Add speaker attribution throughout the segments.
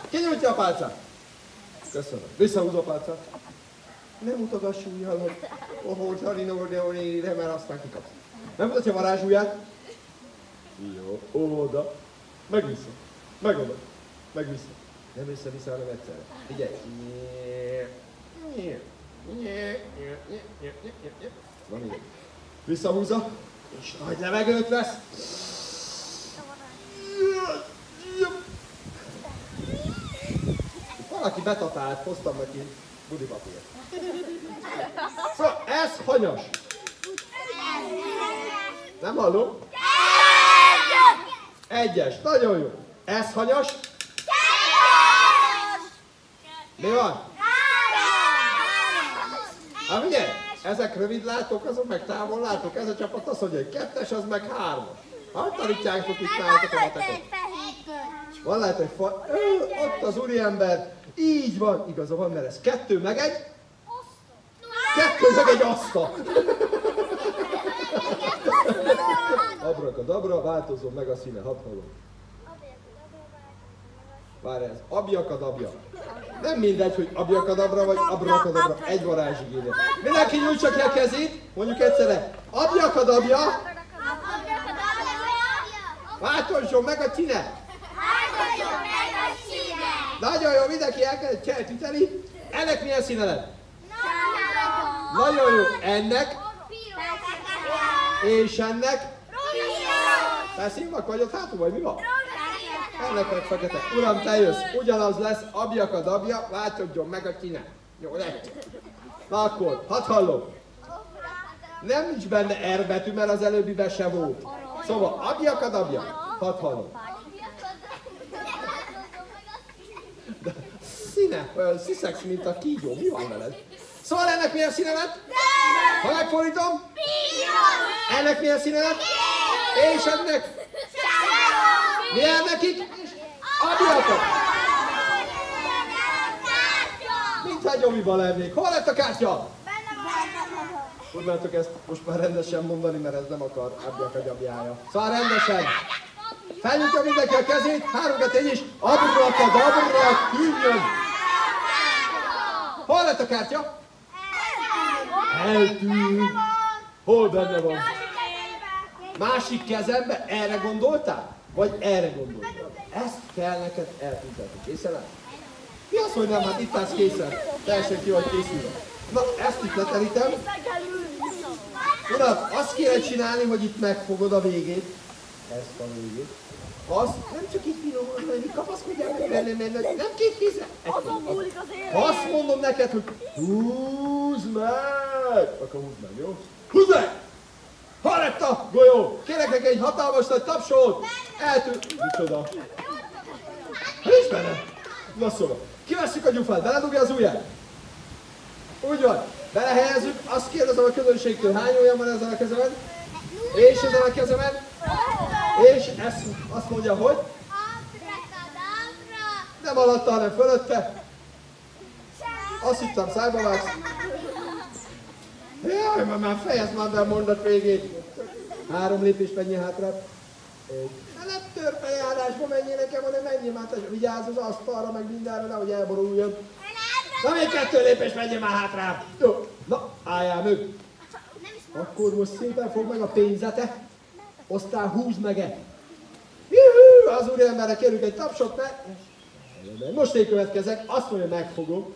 Speaker 1: Kinyújtja a pálcát. Köszönöm. Visszahúzza a pálcát. Nem mutogass ujjal, hogy ohol-tarinóri-ide, mert aztán kikapsz. Nem mutatja varázsujját. Jó, oda. Meg vissza. Meg oda. Meg vissza. Nem össze-vissza, hanem egyszerre. Figyelj. Van így. Visszahúzza. És nagy levegőt vesz. Valaki betatált, hoztam neki budipapírt. Szóval ez hanyas. Nem hallom? Egyes. Nagyon jó. Ez hanyas? Mi van? Hát figyelj, ezek rövidlátók, azok meg távollátók. Ez a csapat azt mondja, hogy 2-es, az meg 3-as. Hogy tanítjátok itt nálatok a matekot? Van lehet, hogy ott az úriember. Így van, igaza van, mert ez 2 meg 1. 2 meg 1 asztal. Abrakadabra, változom meg a színe, hadd hallom. Várj, ez abjakadabja. Nem mindegy, hogy abjakadabra vagy abrakadabra. Egy varázsig írja. Mindenki nyújtsa ki a kezét, mondjuk egyszerre. Abjakadabja. Változson meg a színe. Nagyon jó, mindenki elkezdett cseltíteni. Ennek milyen színe lett? Nagyon jó. Ennek. És ennek. Te színvak vagy ott hátul, vagy mi van? Ennek meg fekete. Uram, te jössz. Ugyanaz lesz, abjakadabja, változjon meg a színe. Jó, lett. Na akkor, hadd hallom. Nem nincs benne R betű, mert az előbbiben se volt. Szóval, abjakadabja, hadd hallom. De színe, olyan sziszegsz, mint a kígyó. Mi van veled? Szóval ennek milyen színe lett? Ha megfordítom? Ennek milyen színe lett? És ennek? Milyen nekik? Abjakad! Mintha gyomiban lennék. Hol lett a kártya? Tudnátok ezt most már rendesen mondani, mert ez nem akar abjakadabjája. Szóval rendesen. Felnyújtja mindenki a kezét, 3-4 is. Abrakadabra, tűnjön! Hol lett a kártya? Eltűnt. Hol benne van? Másik kezembe? Erre gondoltál? Vagy erre gondoltál? Ezt kell neked eltüntetni. Készen áll? Mi az, hogy nem? Hát itt állsz készen. Teljesen ki vagy készülve. Na, ezt itt leterítem. Uram, azt kéne csinálni, hogy itt megfogod a végét. Ezt a végét. Azt nem csak itt finoman, hogy kapaszkodjál meg benne, nem két kézre. Ha azt mondom neked, hogy húzd meg, akkor húzd meg, jó? Húzd meg! Hol lett a golyó? Kérek neki egy hatalmas nagy tapsot! Eltűnt. Micsoda? Nincs benne. Na szóval, kivesszük a gyufát, beledugja az ujját. Úgy van, belehelyezzük, azt kérdezem a közönségtől, hány ujjam van ezen a kezemen? És ezen a kezemen? És ezt azt mondja, hogy? Nem alatta, hanem fölötte. Azt hittem, szájba vágsz. Jaj, már fejezd már be a mondat végét. 3 lépés menj hátra. Nem törpejárásba menjél nekem, hanem menjél már, vigyázz az asztalra, meg mindenre, nehogy elboruljon. Na még 2 lépés menjél már hátra. Jó, na, álljál meg. Akkor most szépen fogd meg a pénzete. Aztán húzd meg-e. Juhú, az úriemberre kérünk egy tapsot, mert... Most én következek, azt mondja, megfogom.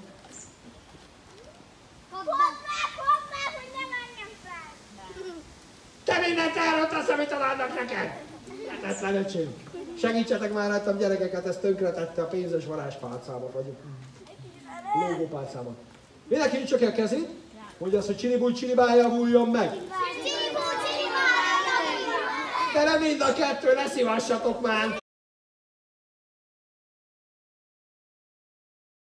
Speaker 2: Fogd meg, hogy ne menjem fel!
Speaker 1: Te mindent elrontasz, amit adnak neked! Lehetetlen öcsém. Segítsetek már rajtam gyerekeket, ezt tönkretette a pénzes varázspálcámat, vagy lógópálcámat. Mindenki nyitsa ki a kezét, mondja azt, hogy csilibúj, csilibája, múljon meg! De nem mind a kettő, ne szívassatok már!